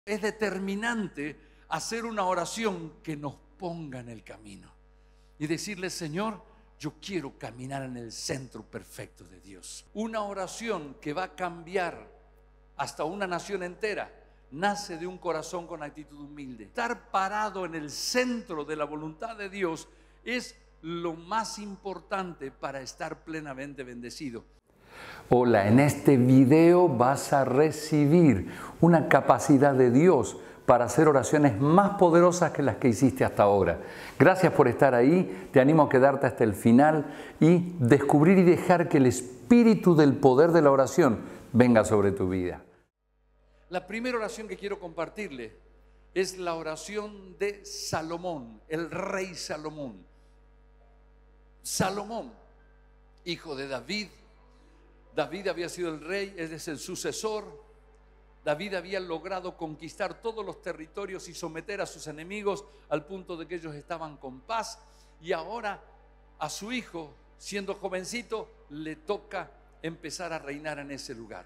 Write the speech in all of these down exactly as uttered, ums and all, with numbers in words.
Es determinante hacer una oración que nos ponga en el camino y decirle: Señor, yo quiero caminar en el centro perfecto de Dios. Una oración que va a cambiar hasta una nación entera nace de un corazón con actitud humilde. Estar parado en el centro de la voluntad de Dios es lo más importante para estar plenamente bendecido. Hola, en este video vas a recibir una capacidad de Dios para hacer oraciones más poderosas que las que hiciste hasta ahora. Gracias por estar ahí, te animo a quedarte hasta el final y descubrir y dejar que el espíritu del poder de la oración venga sobre tu vida. La primera oración que quiero compartirle es la oración de Salomón, el rey Salomón. Salomón, hijo de David. David había sido el rey, él es el sucesor. David había logrado conquistar todos los territorios y someter a sus enemigos al punto de que ellos estaban con paz. Y ahora a su hijo, siendo jovencito, le toca empezar a reinar en ese lugar.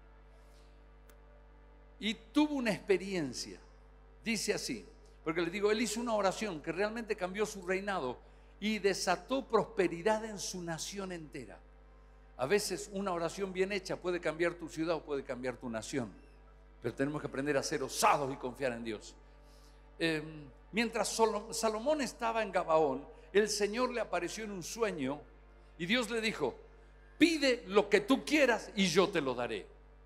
Y tuvo una experiencia, dice así, porque le digo, él hizo una oración que realmente cambió su reinado y desató prosperidad en su nación entera. A veces una oración bien hecha puede cambiar tu ciudad o puede cambiar tu nación, pero tenemos que aprender a ser osados y confiar en Dios. Eh, mientras Salomón estaba en Gabaón, el Señor le apareció en un sueño y Dios le dijo: pide lo que tú quieras y yo te lo daré.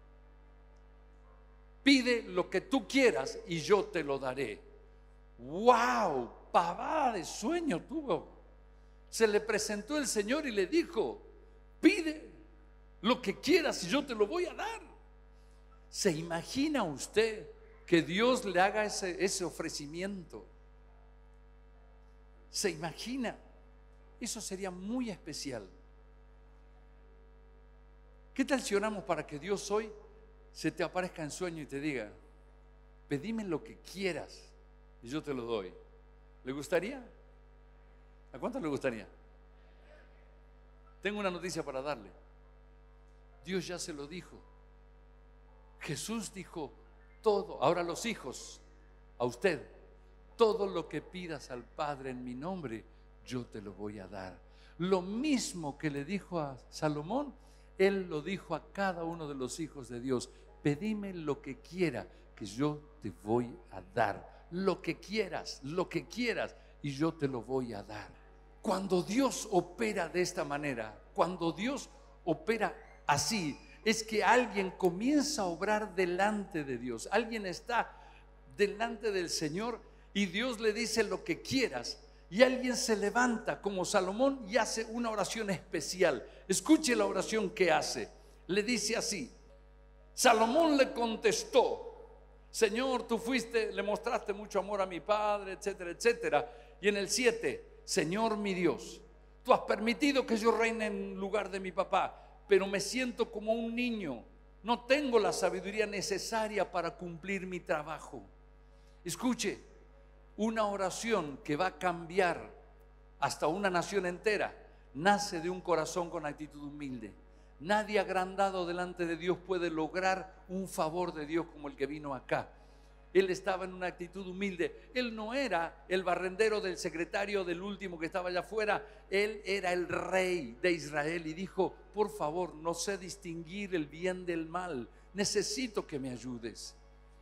Pide lo que tú quieras y yo te lo daré. ¡Wow! Pavada de sueño tuvo. Se le presentó el Señor y le dijo: pide lo que quieras y yo te lo voy a dar. ¿Se imagina usted que Dios le haga ese, ese ofrecimiento? ¿Se imagina? Eso sería muy especial. ¿Qué tal si oramos para que Dios hoy se te aparezca en sueño y te diga: pedime lo que quieras y yo te lo doy? ¿Le gustaría? ¿A cuánto le gustaría? Tengo una noticia para darle. Dios ya se lo dijo. Jesús dijo: todo, ahora los hijos, a usted, todo lo que pidas al Padre en mi nombre, yo te lo voy a dar. Lo mismo que le dijo a Salomón, Él lo dijo a cada uno de los hijos de Dios: pedime lo que quiera, que yo te voy a dar. Lo que quieras, lo que quieras, y yo te lo voy a dar. Cuando Dios opera de esta manera, cuando Dios opera así, es que alguien comienza a obrar delante de Dios. Alguien está delante del Señor y Dios le dice lo que quieras. Y alguien se levanta como Salomón y hace una oración especial. Escuche la oración que hace. Le dice así: Salomón le contestó: Señor, tú fuiste, le mostraste mucho amor a mi padre, etcétera, etcétera. Y en el siete: Señor mi Dios, tú has permitido que yo reine en lugar de mi papá, pero me siento como un niño. No tengo la sabiduría necesaria para cumplir mi trabajo. Escuche, una oración que va a cambiar hasta una nación entera nace de un corazón con actitud humilde. Nadie agrandado delante de Dios puede lograr un favor de Dios como el que vino acá. Él estaba en una actitud humilde. Él no era el barrendero del secretario del último que estaba allá afuera. Él era el rey de Israel y dijo: por favor, no sé distinguir el bien del mal. Necesito que me ayudes.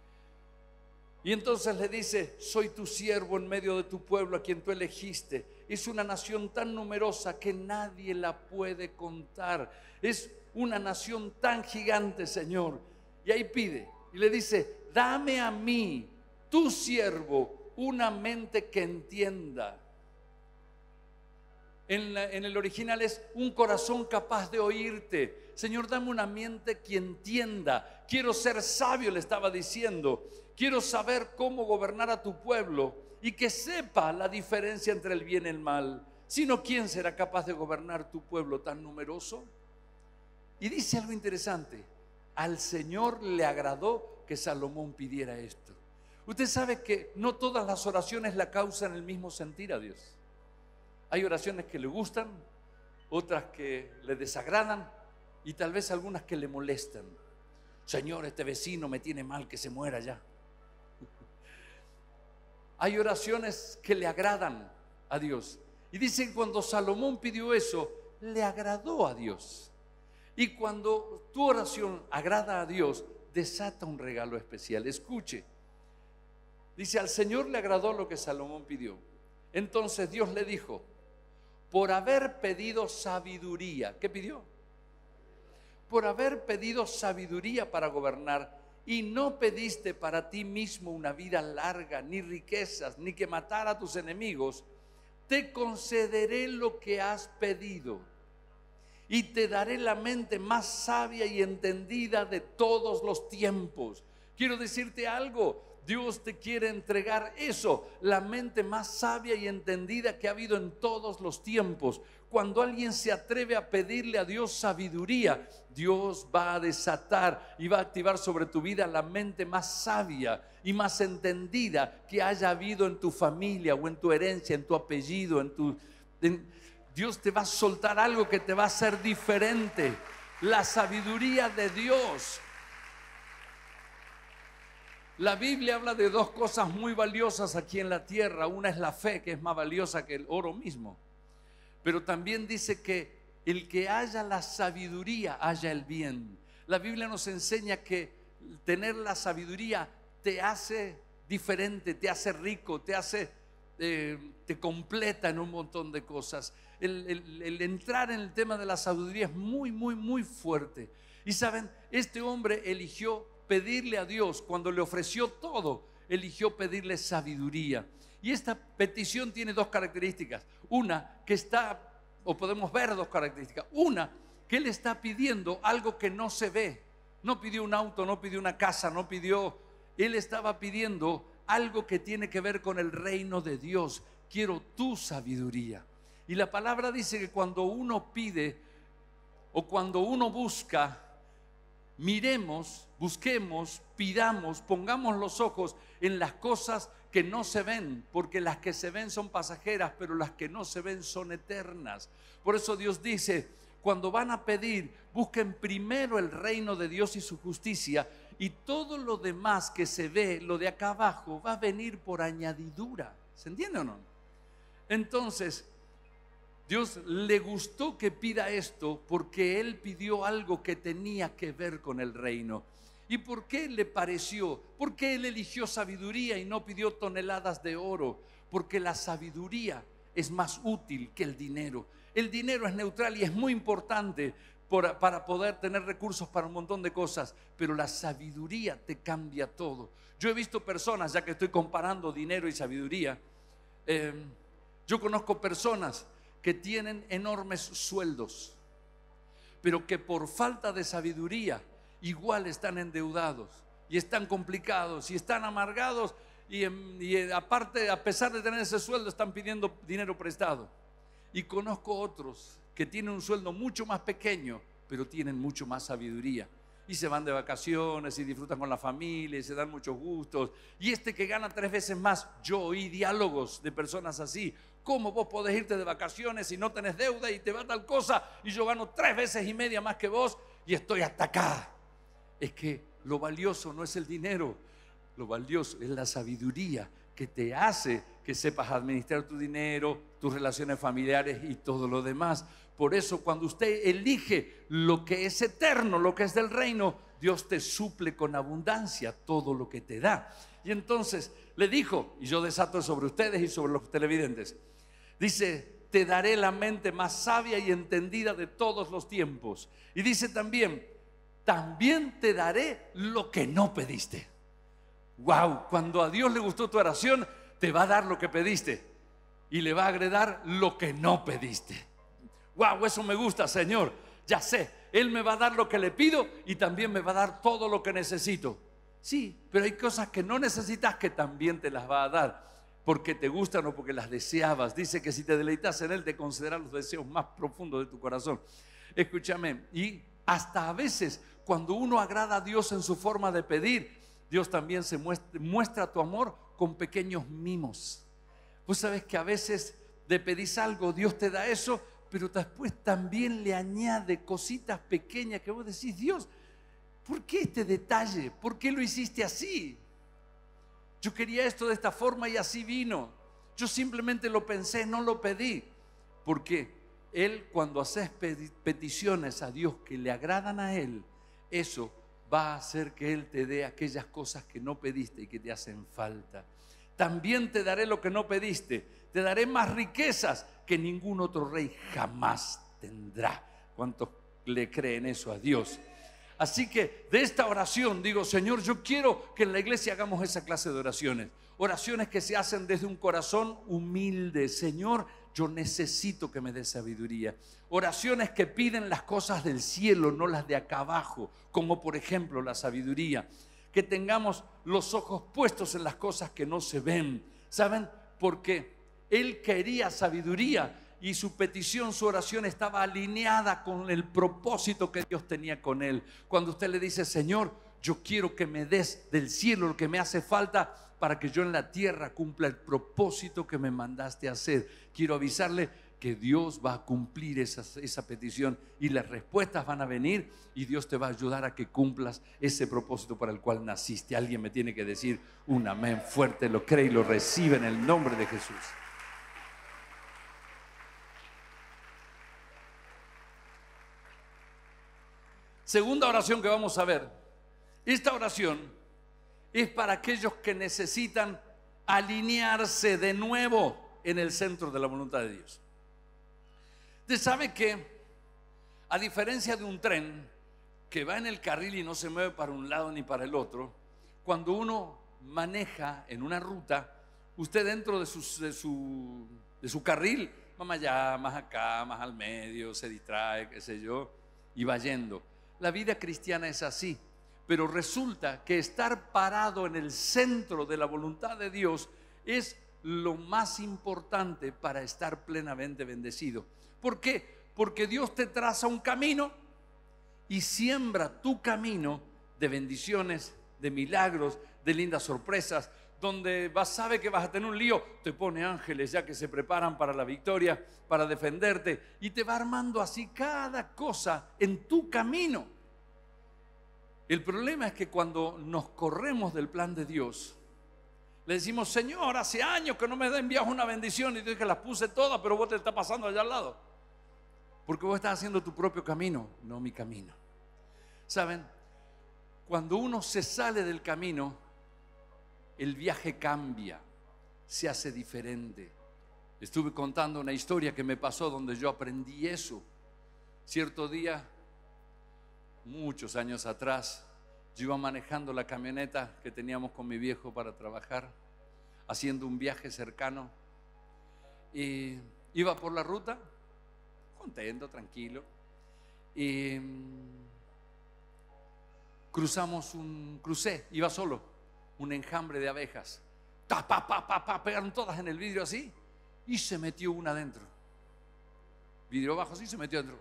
Y entonces le dice: soy tu siervo en medio de tu pueblo a quien tú elegiste. Es una nación tan numerosa que nadie la puede contar. Es una nación tan gigante, Señor. Y ahí pide y le dice: dame a mí, tu siervo, una mente que entienda. En, la, en el original es un corazón capaz de oírte. Señor, dame una mente que entienda. Quiero ser sabio, le estaba diciendo. Quiero saber cómo gobernar a tu pueblo y que sepa la diferencia entre el bien y el mal. Si no, ¿quién será capaz de gobernar tu pueblo tan numeroso? Y dice algo interesante: al Señor le agradó que Salomón pidiera esto. Usted sabe que no todas las oraciones la causan el mismo sentir a Dios. Hay oraciones que le gustan, otras que le desagradan y tal vez algunas que le molestan. Señor, este vecino me tiene mal, que se muera ya. Hay oraciones que le agradan a Dios. Y dicen, cuando Salomón pidió eso, le agradó a Dios. Y cuando tu oración agrada a Dios, desata un regalo especial. Escuche. Dice, al Señor le agradó lo que Salomón pidió. Entonces Dios le dijo, por haber pedido sabiduría. ¿Qué pidió? Por haber pedido sabiduría para gobernar, y no pediste para ti mismo una vida larga, ni riquezas, ni que matara a tus enemigos, te concederé lo que has pedido, y te daré la mente más sabia y entendida de todos los tiempos. Quiero decirte algo, Dios te quiere entregar eso, la mente más sabia y entendida que ha habido en todos los tiempos. Cuando alguien se atreve a pedirle a Dios sabiduría, Dios va a desatar y va a activar sobre tu vida la mente más sabia y más entendida que haya habido en tu familia o en tu herencia, en tu apellido, en tu... en, Dios te va a soltar algo que te va a hacer diferente. La sabiduría de Dios. La Biblia habla de dos cosas muy valiosas aquí en la tierra. Una es la fe, que es más valiosa que el oro mismo. Pero también dice que el que haya la sabiduría, haya el bien. La Biblia nos enseña que tener la sabiduría te hace diferente, te hace rico, te hace, eh, te completa en un montón de cosas. El, el, el entrar en el tema de la sabiduría es muy, muy, muy fuerte. Y saben, este hombre eligió pedirle a Dios, cuando le ofreció todo, eligió pedirle sabiduría. Y esta petición tiene dos características. Una, que está, o podemos ver dos características. Una, que él está pidiendo algo que no se ve. No pidió un auto, no pidió una casa, no pidió. Él estaba pidiendo algo que tiene que ver con el reino de Dios. Quiero tu sabiduría. Y la palabra dice que cuando uno pide o cuando uno busca, miremos, busquemos, pidamos, pongamos los ojos en las cosas que no se ven, porque las que se ven son pasajeras, pero las que no se ven son eternas. Por eso Dios dice, cuando van a pedir, busquen primero el reino de Dios y su justicia, y todo lo demás que se ve, lo de acá abajo, va a venir por añadidura. ¿Se entiende o no? Entonces, Dios le gustó que pida esto porque Él pidió algo que tenía que ver con el reino. ¿Y por qué le pareció? ¿Por qué Él eligió sabiduría y no pidió toneladas de oro? Porque la sabiduría es más útil que el dinero. El dinero es neutral y es muy importante por, para poder tener recursos para un montón de cosas, pero la sabiduría te cambia todo. Yo he visto personas, ya que estoy comparando dinero y sabiduría, eh, yo conozco personas que tienen enormes sueldos, pero que por falta de sabiduría igual están endeudados y están complicados y están amargados y, y aparte, a pesar de tener ese sueldo, están pidiendo dinero prestado. Y conozco otros que tienen un sueldo mucho más pequeño, pero tienen mucho más sabiduría y se van de vacaciones y disfrutan con la familia y se dan muchos gustos. Y este que gana tres veces más, yo oí diálogos de personas así. ¿Cómo vos podés irte de vacaciones si no tenés deuda y te va tal cosa? Y yo gano tres veces y media más que vos y estoy hasta acá. Es que lo valioso no es el dinero, lo valioso es la sabiduría que te hace que sepas administrar tu dinero, tus relaciones familiares y todo lo demás. Por eso cuando usted elige lo que es eterno, lo que es del reino, Dios te suple con abundancia todo lo que te da. Y entonces le dijo, y yo desato sobre ustedes y sobre los televidentes, dice, te daré la mente más sabia y entendida de todos los tiempos. Y dice también, también te daré lo que no pediste. Wow, cuando a Dios le gustó tu oración, te va a dar lo que pediste y le va a agregar lo que no pediste. Wow, eso me gusta, Señor. Ya sé, Él me va a dar lo que le pido y también me va a dar todo lo que necesito. Sí, pero hay cosas que no necesitas que también te las va a dar porque te gustan o porque las deseabas. Dice que si te deleitas en Él, te concederá los deseos más profundos de tu corazón. Escúchame, y hasta a veces cuando uno agrada a Dios en su forma de pedir, Dios también se muestra, muestra tu amor con pequeños mimos. Vos sabés que a veces le pedís algo, Dios te da eso, pero después también le añade cositas pequeñas que vos decís, Dios, ¿por qué este detalle? ¿Por qué lo hiciste así? Yo quería esto de esta forma y así vino. Yo simplemente lo pensé, no lo pedí. Porque Él, cuando haces peticiones a Dios que le agradan a Él, eso va a hacer que Él te dé aquellas cosas que no pediste y que te hacen falta. También te daré lo que no pediste. Te daré más riquezas que ningún otro rey jamás tendrá. ¿Cuántos le creen eso a Dios? Así que de esta oración digo, Señor, yo quiero que en la iglesia hagamos esa clase de oraciones. Oraciones que se hacen desde un corazón humilde. Señor, yo necesito que me des sabiduría. Oraciones que piden las cosas del cielo, no las de acá abajo, como por ejemplo la sabiduría. Que tengamos los ojos puestos en las cosas que no se ven. ¿Saben? Porque Él quería sabiduría y su petición, su oración estaba alineada con el propósito que Dios tenía con Él. Cuando usted le dice, Señor, yo quiero que me des del cielo lo que me hace falta para que yo en la tierra cumpla el propósito que me mandaste a hacer. Quiero avisarle que Dios va a cumplir esa, esa petición y las respuestas van a venir y Dios te va a ayudar a que cumplas ese propósito para el cual naciste. Alguien me tiene que decir un amén fuerte, lo cree y lo recibe en el nombre de Jesús. Segunda oración que vamos a ver. Esta oración es para aquellos que necesitan alinearse de nuevo en el centro de la voluntad de Dios. Usted sabe que, a diferencia de un tren que va en el carril y no se mueve para un lado ni para el otro, cuando uno maneja en una ruta, usted dentro de su, de su, de su carril va más allá, más acá, más al medio, se distrae, qué sé yo, y va yendo. La vida cristiana es así, pero resulta que estar parado en el centro de la voluntad de Dios es lo más importante para estar plenamente bendecido. ¿Por qué? Porque Dios te traza un camino y siembra tu camino de bendiciones, de milagros, de lindas sorpresas. Donde vas, sabe que vas a tener un lío, te pone ángeles ya que se preparan para la victoria, para defenderte, y te va armando así cada cosa en tu camino. El problema es que cuando nos corremos del plan de Dios, le decimos, Señor, hace años que no me envías una bendición y Dios que las puse todas, pero vos te está pasando allá al lado. Porque vos estás haciendo tu propio camino, no mi camino. ¿Saben? Cuando uno se sale del camino, el viaje cambia, se hace diferente. Estuve contando una historia que me pasó donde yo aprendí eso. Cierto día, muchos años atrás, yo iba manejando la camioneta que teníamos con mi viejo para trabajar, haciendo un viaje cercano, y iba por la ruta, contento, tranquilo, y cruzamos un, crucé, iba solo, un enjambre de abejas, ta, pa, pa, pa, pa, pegaron todas en el vidrio así, y se metió una adentro, vidrio bajo así, se metió adentro,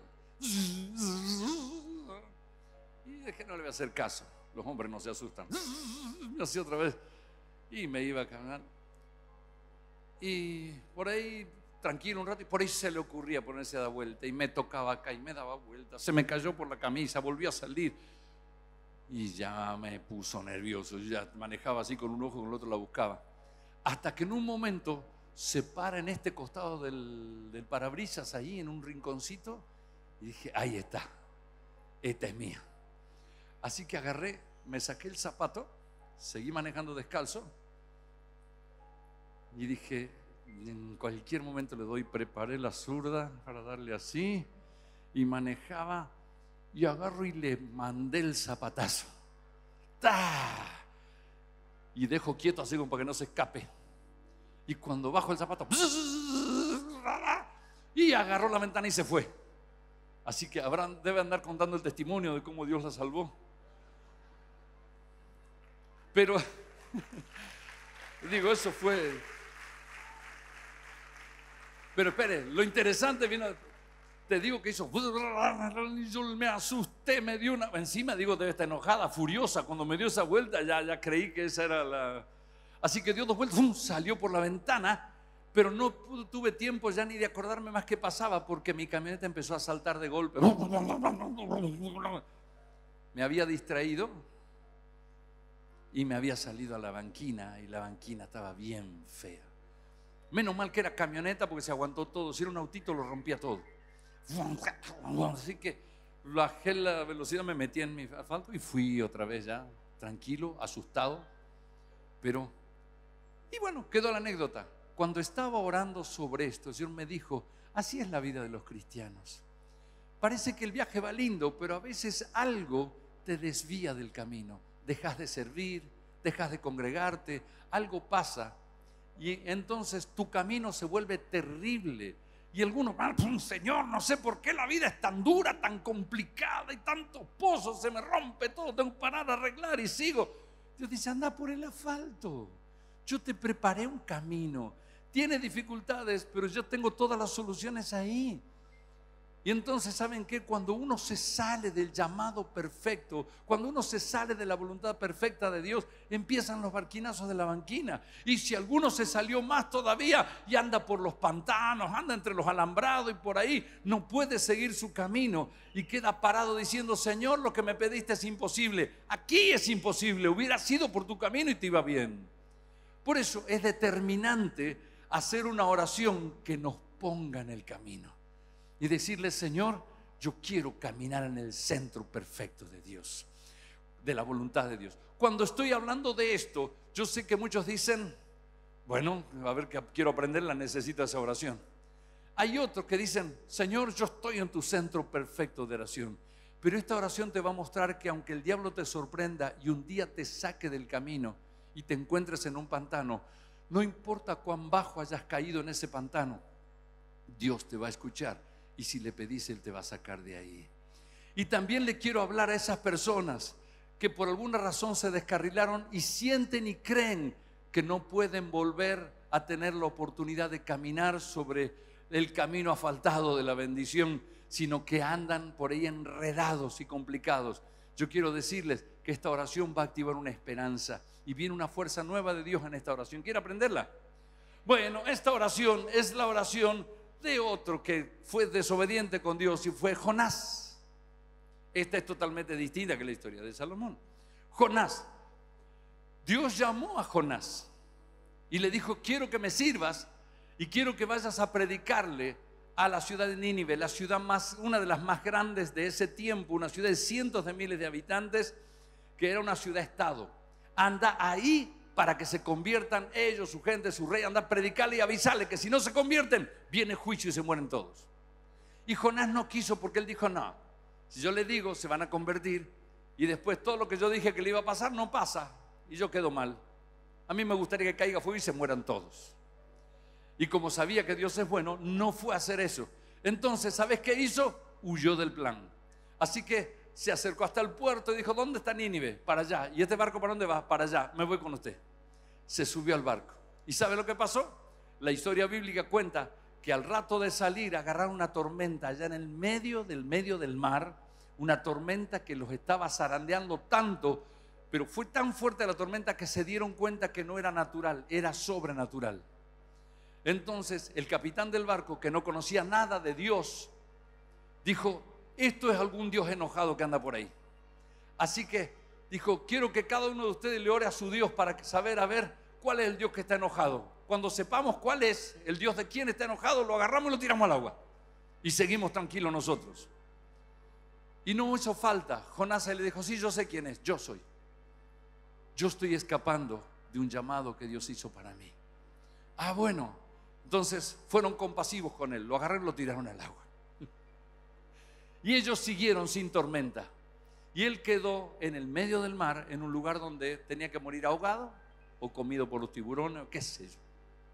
y dije, no le voy a hacer caso. Los hombres no se asustan. Me hacía otra vez. Y me iba a caminar. Y por ahí, tranquilo un rato, y por ahí se le ocurría ponerse a dar vuelta. Y me tocaba acá y me daba vuelta. Se me cayó por la camisa, volvió a salir. Y ya me puso nervioso. Yo ya manejaba así con un ojo y con el otro la buscaba. Hasta que en un momento se para en este costado del, del parabrisas, ahí en un rinconcito. Y dije, ahí está. Esta es mía. Así que agarré, me saqué el zapato, seguí manejando descalzo y dije, en cualquier momento le doy, preparé la zurda para darle así y manejaba y agarro y le mandé el zapatazo. ¡Tá! Y dejo quieto así como para que no se escape. Y cuando bajo el zapato, y agarró la ventana y se fue. Así que Abraham debe andar contando el testimonio de cómo Dios la salvó. Pero, digo, eso fue. Pero espere, lo interesante vino. Te digo que hizo. Yo me asusté, me dio una. Encima, digo, debe estar enojada, furiosa. Cuando me dio esa vuelta, ya, ya creí que esa era la. Así que dio dos vueltas, ¡fum! Salió por la ventana. Pero no tuve tiempo ya ni de acordarme más qué pasaba, porque mi camioneta empezó a saltar de golpe. Me había distraído y me había salido a la banquina y la banquina estaba bien fea. Menos mal que era camioneta porque se aguantó todo. Si era un autito lo rompía todo. Así que bajé la velocidad, me metí en mi asfalto y fui otra vez ya, tranquilo, asustado. Pero, y bueno, quedó la anécdota. Cuando estaba orando sobre esto, el Señor me dijo, así es la vida de los cristianos. Parece que el viaje va lindo, pero a veces algo te desvía del camino. Dejas de servir, dejas de congregarte, algo pasa. Y entonces tu camino se vuelve terrible. Y algunos, Señor, no sé por qué la vida es tan dura, tan complicada y tantos pozos, se me rompe todo, tengo que parar a arreglar y sigo. Dios dice, anda por el asfalto. Yo te preparé un camino. Tiene dificultades, pero yo tengo todas las soluciones ahí. Y entonces, ¿saben qué? Cuando uno se sale del llamado perfecto, cuando uno se sale de la voluntad perfecta de Dios, empiezan los barquinazos de la banquina. Y si alguno se salió más todavía y anda por los pantanos, anda entre los alambrados y por ahí, no puede seguir su camino y queda parado diciendo, Señor, lo que me pediste es imposible. Aquí es imposible, hubiera sido por tu camino y te iba bien. Por eso es determinante hacer una oración que nos ponga en el camino. Y decirle, Señor, yo quiero caminar en el centro perfecto de Dios, de la voluntad de Dios. Cuando estoy hablando de esto, yo sé que muchos dicen, bueno, a ver, que quiero aprenderla, necesito esa oración. Hay otros que dicen, Señor, yo estoy en tu centro perfecto de oración. Pero esta oración te va a mostrar que aunque el diablo te sorprenda y un día te saque del camino y te encuentres en un pantano, no importa cuán bajo hayas caído en ese pantano, Dios te va a escuchar. Y si le pedís, Él te va a sacar de ahí. Y también le quiero hablar a esas personas que por alguna razón se descarrilaron y sienten y creen que no pueden volver a tener la oportunidad de caminar sobre el camino asfaltado de la bendición, sino que andan por ahí enredados y complicados. Yo quiero decirles que esta oración va a activar una esperanza y viene una fuerza nueva de Dios en esta oración. ¿Quiere aprenderla? Bueno, esta oración es la oración de otro que fue desobediente con Dios y fue Jonás. Esta es totalmente distinta que la historia de Salomón. Jonás, Dios llamó a Jonás y le dijo, quiero que me sirvas y quiero que vayas a predicarle a la ciudad de Nínive, la ciudad más, una de las más grandes de ese tiempo, una ciudad de cientos de miles de habitantes, que era una ciudad-estado. Anda ahí para que se conviertan ellos, su gente, su rey, anda a predicarle y avisarle que si no se convierten, viene juicio y se mueren todos. Y Jonás no quiso porque él dijo, no, si yo le digo, se van a convertir y después todo lo que yo dije que le iba a pasar, no pasa y yo quedo mal. A mí me gustaría que caiga fuego y se mueran todos. Y como sabía que Dios es bueno, no fue a hacer eso. Entonces, ¿sabes qué hizo? Huyó del plan. Así que se acercó hasta el puerto y dijo, ¿dónde está Nínive? Para allá. ¿Y este barco para dónde va? Para allá. Me voy con usted. Se subió al barco. ¿Y sabe lo que pasó? La historia bíblica cuenta que al rato de salir agarraron una tormenta allá en el medio del medio del mar, una tormenta que los estaba zarandeando tanto, pero fue tan fuerte la tormenta que se dieron cuenta que no era natural, era sobrenatural. Entonces el capitán del barco, que no conocía nada de Dios, dijo, esto es algún Dios enojado que anda por ahí. Así que dijo, quiero que cada uno de ustedes le ore a su Dios para saber a ver cuál es el Dios que está enojado. Cuando sepamos cuál es el Dios de quién está enojado, lo agarramos y lo tiramos al agua y seguimos tranquilos nosotros. Y no hizo falta. Jonás le dijo, sí, yo sé quién es, yo soy. Yo estoy escapando de un llamado que Dios hizo para mí. Ah, bueno. Entonces fueron compasivos con él, lo agarraron y lo tiraron al agua. Y ellos siguieron sin tormenta. Y él quedó en el medio del mar, en un lugar donde tenía que morir ahogado o comido por los tiburones, o qué sé yo.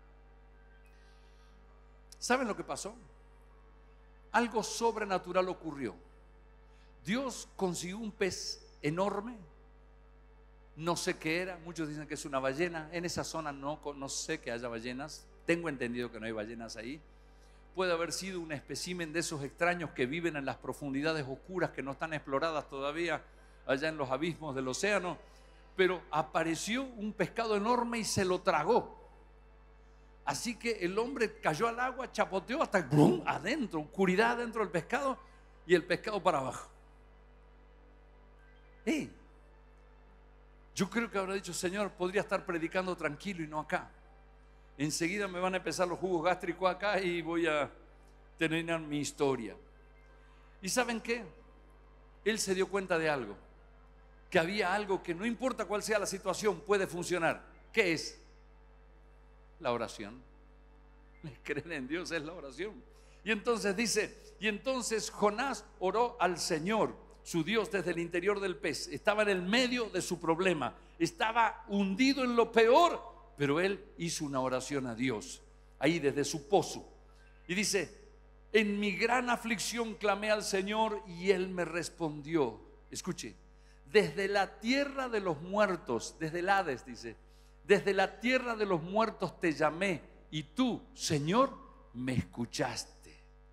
¿Saben lo que pasó? Algo sobrenatural ocurrió. Dios consiguió un pez enorme, no sé qué era, muchos dicen que es una ballena. En esa zona no, no sé que haya ballenas, tengo entendido que no hay ballenas ahí. Puede haber sido un espécimen de esos extraños que viven en las profundidades oscuras que no están exploradas todavía, allá en los abismos del océano. Pero apareció un pescado enorme y se lo tragó. Así que el hombre cayó al agua, chapoteó hasta ¡brum! Adentro, oscuridad dentro del pescado y el pescado para abajo. ¡Hey! Yo creo que habrá dicho, Señor, podría estar predicando tranquilo y no acá. Enseguida me van a empezar los jugos gástricos acá y voy a terminar mi historia. ¿Y saben qué? Él se dio cuenta de algo, que había algo que no importa cuál sea la situación puede funcionar. ¿Qué es? La oración. Creer en Dios es la oración. Y entonces dice, y entonces Jonás oró al Señor, su Dios, desde el interior del pez. Estaba en el medio de su problema, estaba hundido en lo peor, pero él hizo una oración a Dios, ahí desde su pozo. Y dice, en mi gran aflicción clamé al Señor y Él me respondió. Escuche, desde la tierra de los muertos, desde el Hades dice, desde la tierra de los muertos te llamé y tú, Señor, me escuchaste.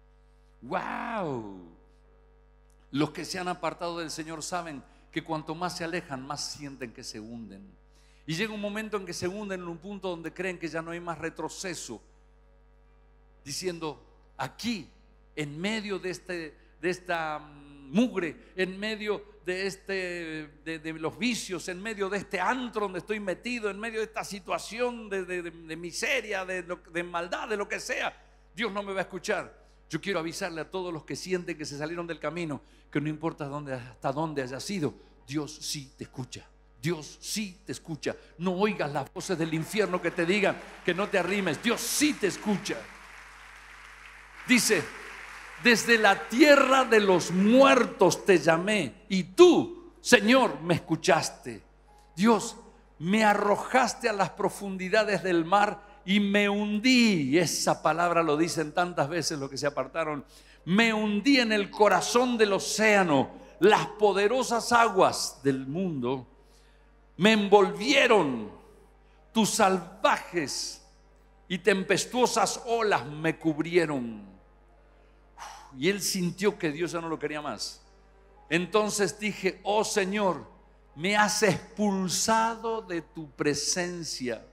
¡Wow! Los que se han apartado del Señor saben que cuanto más se alejan, más sienten que se hunden. Y llega un momento en que se hunden en un punto donde creen que ya no hay más retroceso, diciendo, aquí, en medio de, este, de esta mugre, en medio de, este, de, de los vicios, en medio de este antro donde estoy metido, en medio de esta situación de, de, de, de miseria, de, de maldad, de lo que sea, Dios no me va a escuchar. Yo quiero avisarle a todos los que sienten que se salieron del camino, que no importa dónde, hasta dónde haya sido, Dios sí te escucha. Dios sí te escucha. No oigas las voces del infierno que te digan que no te arrimes. Dios sí te escucha. Dice, desde la tierra de los muertos te llamé y tú, Señor, me escuchaste. Dios, me arrojaste a las profundidades del mar y me hundí. Y esa palabra lo dicen tantas veces los que se apartaron. Me hundí en el corazón del océano. Las poderosas aguas del mundo me envolvieron. Tus salvajes y tempestuosas olas me cubrieron. Y él sintió que Dios ya no lo quería más. Entonces dije, oh Señor, me has expulsado de tu presencia.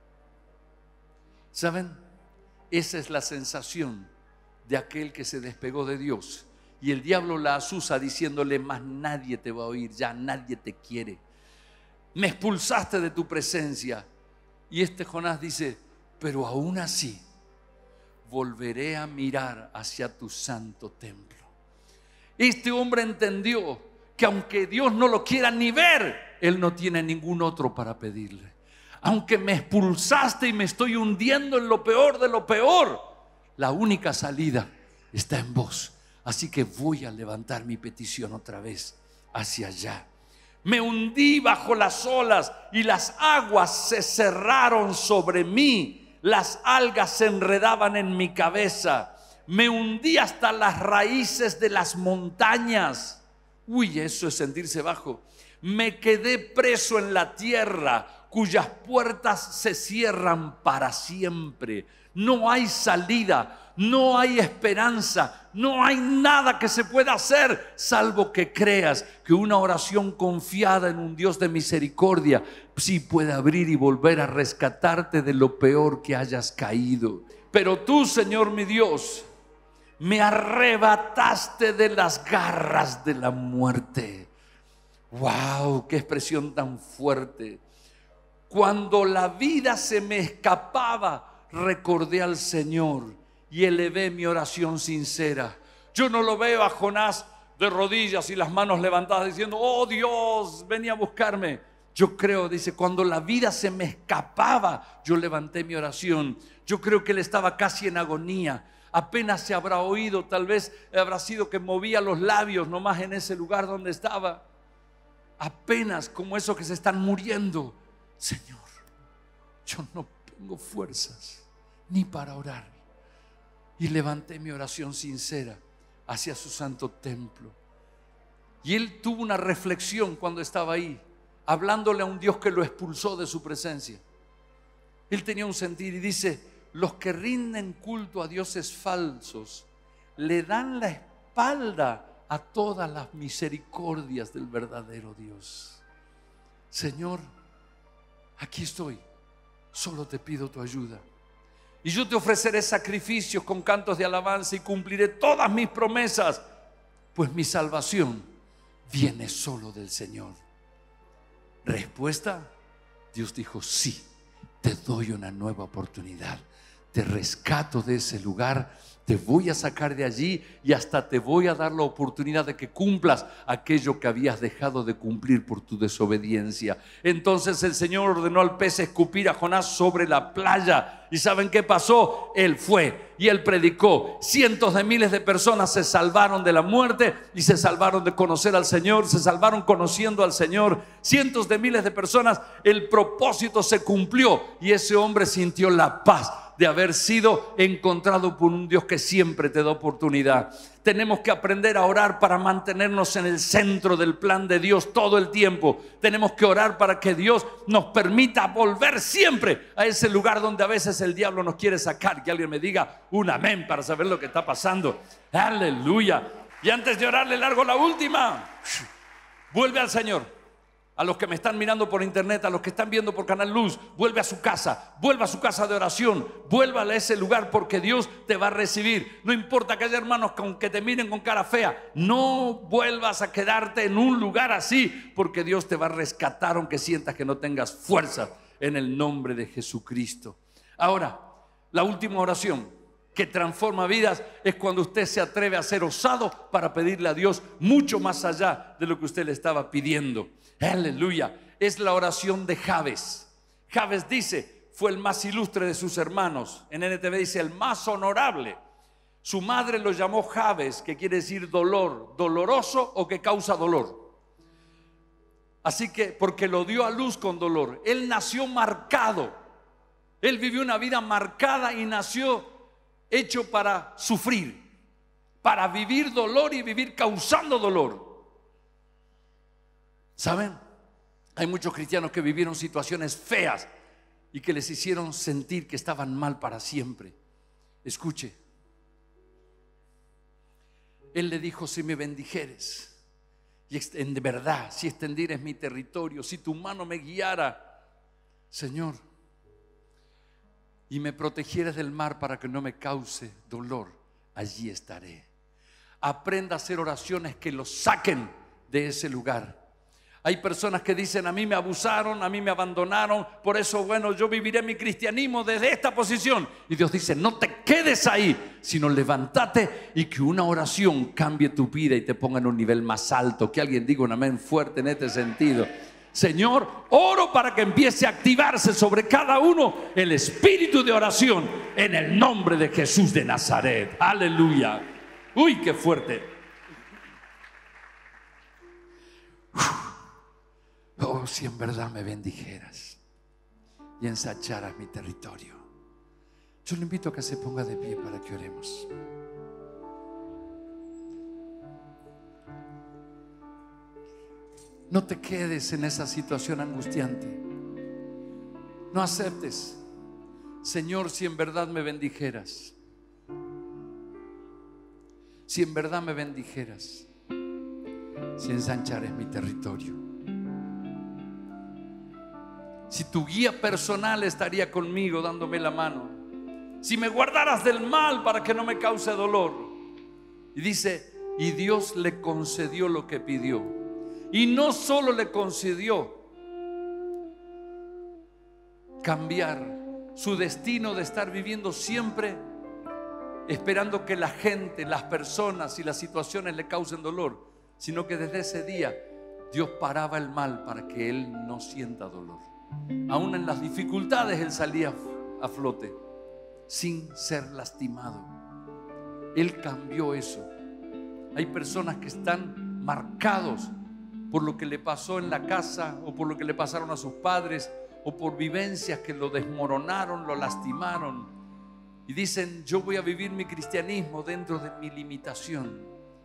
¿Saben? Esa es la sensación de aquel que se despegó de Dios. Y el diablo la asusa diciéndole, más nadie te va a oír, ya nadie te quiere. Me expulsaste de tu presencia. Y este Jonás dice, pero aún así volveré a mirar hacia tu santo templo. Este hombre entendió que aunque Dios no lo quiera ni ver, él no tiene ningún otro para pedirle. Aunque me expulsaste y me estoy hundiendo en lo peor de lo peor, la única salida está en vos. Así que voy a levantar mi petición otra vez hacia allá. Me hundí bajo las olas y las aguas se cerraron sobre mí. Las algas se enredaban en mi cabeza. Me hundí hasta las raíces de las montañas. Uy, eso es sentirse bajo. Me quedé preso en la tierra, cuyas puertas se cierran para siempre. No hay salida, no hay esperanza, no hay nada que se pueda hacer, salvo que creas que una oración confiada en un Dios de misericordia sí puede abrir y volver a rescatarte de lo peor que hayas caído. Pero tú, Señor mi Dios, me arrebataste de las garras de la muerte. ¡Wow! ¡Qué expresión tan fuerte! Cuando la vida se me escapaba, recordé al Señor y elevé mi oración sincera. Yo no lo veo a Jonás de rodillas y las manos levantadas diciendo, oh Dios, ven a buscarme. Yo creo, dice, cuando la vida se me escapaba, yo levanté mi oración. Yo creo que él estaba casi en agonía. Apenas se habrá oído, tal vez habrá sido que movía los labios nomás en ese lugar donde estaba. Apenas como esos que se están muriendo. Señor, yo no tengo fuerzas ni para orar. Y levanté mi oración sincera hacia su santo templo. Y él tuvo una reflexión cuando estaba ahí, hablándole a un Dios que lo expulsó de su presencia. Él tenía un sentir y dice, los que rinden culto a dioses falsos le dan la espalda a todas las misericordias del verdadero Dios. Señor, aquí estoy, solo te pido tu ayuda. Y yo te ofreceré sacrificios con cantos de alabanza y cumpliré todas mis promesas, pues mi salvación viene solo del Señor. Respuesta, Dios dijo, sí, te doy una nueva oportunidad. Te rescato de ese lugar, te voy a sacar de allí y hasta te voy a dar la oportunidad de que cumplas aquello que habías dejado de cumplir por tu desobediencia. Entonces el Señor ordenó al pez escupir a Jonás sobre la playa. ¿Y saben qué pasó? Él fue y él predicó. Cientos de miles de personas se salvaron de la muerte y se salvaron de conocer al Señor, se salvaron conociendo al Señor. Cientos de miles de personas, el propósito se cumplió y ese hombre sintió la paz de haber sido encontrado por un Dios que siempre te da oportunidad. Tenemos que aprender a orar para mantenernos en el centro del plan de Dios todo el tiempo. Tenemos que orar para que Dios nos permita volver siempre a ese lugar donde a veces el diablo nos quiere sacar. Que alguien me diga un amén para saber lo que está pasando. Aleluya. Y antes de orar le largo la última. Vuelve al Señor. A los que me están mirando por internet, a los que están viendo por Canal Luz, vuelve a su casa, vuelve a su casa de oración, vuelva a ese lugar porque Dios te va a recibir. No importa que haya hermanos con que te miren con cara fea, no vuelvas a quedarte en un lugar así, porque Dios te va a rescatar aunque sientas que no tengas fuerza, en el nombre de Jesucristo. Ahora, la última oración que transforma vidas es cuando usted se atreve a ser osado para pedirle a Dios mucho más allá de lo que usted le estaba pidiendo. Aleluya. Es la oración de Jabes. Jabes dice, fue el más ilustre de sus hermanos. En N T V dice el más honorable. Su madre lo llamó Jabes, que quiere decir dolor, doloroso o que causa dolor. Así que, porque lo dio a luz con dolor. Él nació marcado. Él vivió una vida marcada y nació hecho para sufrir, para vivir dolor y vivir causando dolor. ¿Saben? Hay muchos cristianos que vivieron situaciones feas y que les hicieron sentir que estaban mal para siempre. Escuche. Él le dijo, si me bendijeres y en verdad, si extendieres mi territorio, si tu mano me guiara, Señor, y me protegieres del mar para que no me cause dolor, allí estaré. Aprenda a hacer oraciones que los saquen de ese lugar. Hay personas que dicen, a mí me abusaron, a mí me abandonaron, por eso, bueno, yo viviré mi cristianismo desde esta posición. Y Dios dice, no te quedes ahí, sino levántate y que una oración cambie tu vida y te ponga en un nivel más alto. Que alguien diga un amén fuerte en este sentido. Señor, oro para que empiece a activarse sobre cada uno el espíritu de oración en el nombre de Jesús de Nazaret. Aleluya. Uy, qué fuerte. Oh, si en verdad me bendijeras y ensancharas mi territorio. Yo le invito a que se ponga de pie para que oremos. No te quedes en esa situación angustiante. No aceptes. Señor, si en verdad me bendijeras, si en verdad me bendijeras, si ensanchares mi territorio, si tu guía personal estaría conmigo dándome la mano, si me guardaras del mal para que no me cause dolor. Y dice, y Dios le concedió lo que pidió. Y no solo le concedió cambiar su destino de estar viviendo siempre esperando que la gente, las personas y las situaciones le causen dolor, sino que desde ese día Dios paraba el mal para que él no sienta dolor. Aún en las dificultades él salía a flote sin ser lastimado. Él cambió eso. Hay personas que están marcados por lo que le pasó en la casa o por lo que le pasaron a sus padres o por vivencias que lo desmoronaron, lo lastimaron, y dicen, yo voy a vivir mi cristianismo dentro de mi limitación.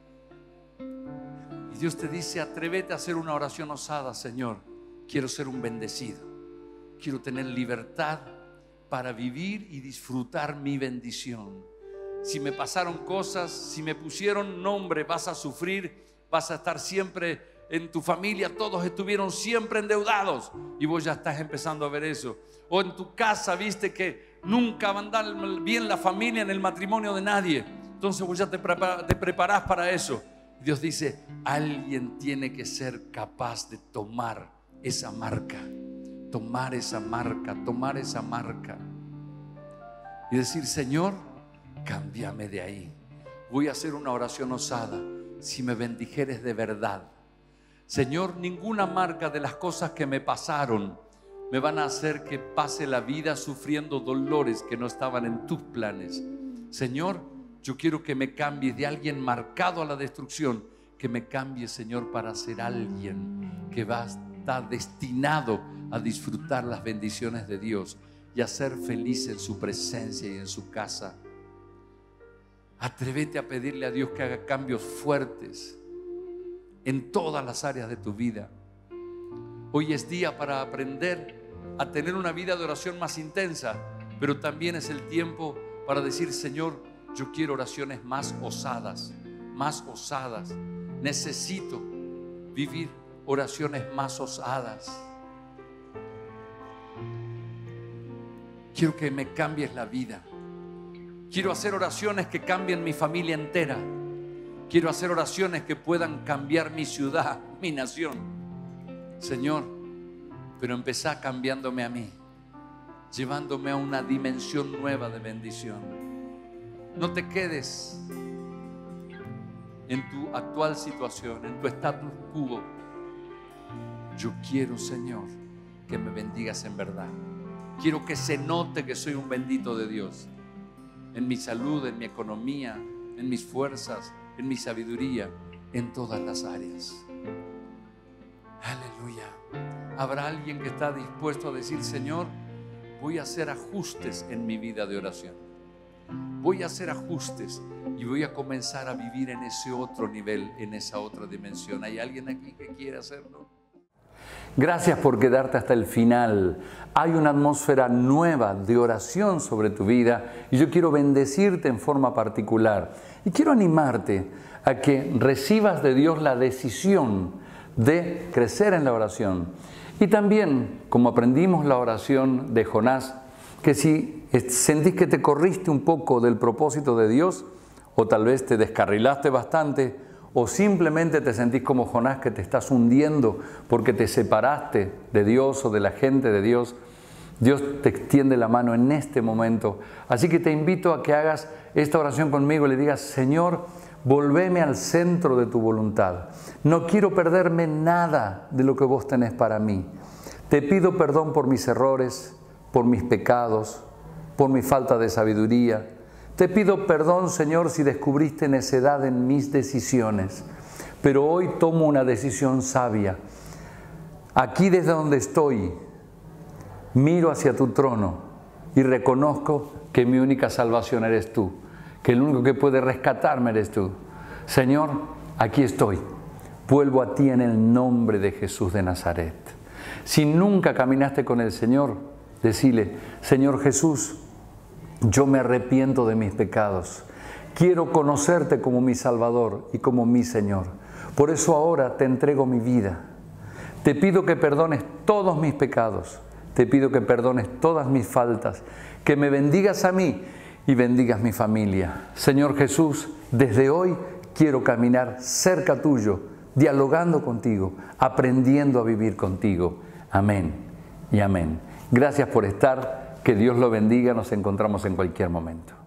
Y Dios te dice, atrévete a hacer una oración osada. Señor, quiero ser un bendecido, quiero tener libertad para vivir y disfrutar mi bendición. Si me pasaron cosas, si me pusieron nombre, vas a sufrir, vas a estar siempre en tu familia, todos estuvieron siempre endeudados y vos ya estás empezando a ver eso. O en tu casa viste que nunca va a andar bien la familia en el matrimonio de nadie, entonces vos ya te, prepara, te preparás para eso. Dios dice, alguien tiene que ser capaz de tomar esa marca, tomar esa marca, tomar esa marca y decir: Señor, cámbiame de ahí. Voy a hacer una oración osada. Si me bendijeres de verdad, Señor, ninguna marca de las cosas que me pasaron me van a hacer que pase la vida sufriendo dolores que no estaban en tus planes. Señor, yo quiero que me cambies de alguien marcado a la destrucción, que me cambies, Señor, para ser alguien que va a estar destinado a disfrutar las bendiciones de Dios y a ser feliz en su presencia y en su casa. Atrévete a pedirle a Dios que haga cambios fuertes en todas las áreas de tu vida. Hoy es día para aprender a tener una vida de oración más intensa, pero también es el tiempo para decir: Señor, yo quiero oraciones más osadas, más osadas. Necesito vivir oraciones más osadas. Quiero que me cambies la vida. Quiero hacer oraciones que cambien mi familia entera. Quiero hacer oraciones que puedan cambiar mi ciudad, mi nación. Señor, pero empezá cambiándome a mí, llevándome a una dimensión nueva de bendición. No te quedes en tu actual situación, en tu status quo. Yo quiero, Señor, que me bendigas en verdad. Quiero que se note que soy un bendito de Dios, en mi salud, en mi economía, en mis fuerzas, en mi sabiduría, en todas las áreas. Aleluya. Habrá alguien que está dispuesto a decir: Señor, voy a hacer ajustes en mi vida de oración. Voy a hacer ajustes y voy a comenzar a vivir en ese otro nivel, en esa otra dimensión. ¿Hay alguien aquí que quiere hacerlo? Gracias por quedarte hasta el final. Hay una atmósfera nueva de oración sobre tu vida y yo quiero bendecirte en forma particular. Y quiero animarte a que recibas de Dios la decisión de crecer en la oración. Y también, como aprendimos la oración de Jonás, que si sentís que te corriste un poco del propósito de Dios, o tal vez te descarrilaste bastante, o simplemente te sentís como Jonás, que te estás hundiendo porque te separaste de Dios o de la gente de Dios, Dios te extiende la mano en este momento. Así que te invito a que hagas esta oración conmigo y le digas: Señor, volveme al centro de tu voluntad. No quiero perderme nada de lo que vos tenés para mí. Te pido perdón por mis errores, por mis pecados, por mi falta de sabiduría. Te pido perdón, Señor, si descubriste necedad en mis decisiones. Pero hoy tomo una decisión sabia. Aquí desde donde estoy, miro hacia tu trono y reconozco que mi única salvación eres tú, que el único que puede rescatarme eres tú. Señor, aquí estoy. Vuelvo a ti en el nombre de Jesús de Nazaret. Si nunca caminaste con el Señor, decile: Señor Jesús, yo me arrepiento de mis pecados. Quiero conocerte como mi Salvador y como mi Señor. Por eso ahora te entrego mi vida. Te pido que perdones todos mis pecados. Te pido que perdones todas mis faltas. Que me bendigas a mí y bendigas mi familia. Señor Jesús, desde hoy quiero caminar cerca tuyo, dialogando contigo, aprendiendo a vivir contigo. Amén y amén. Gracias por estar. Que Dios lo bendiga. Nos encontramos en cualquier momento.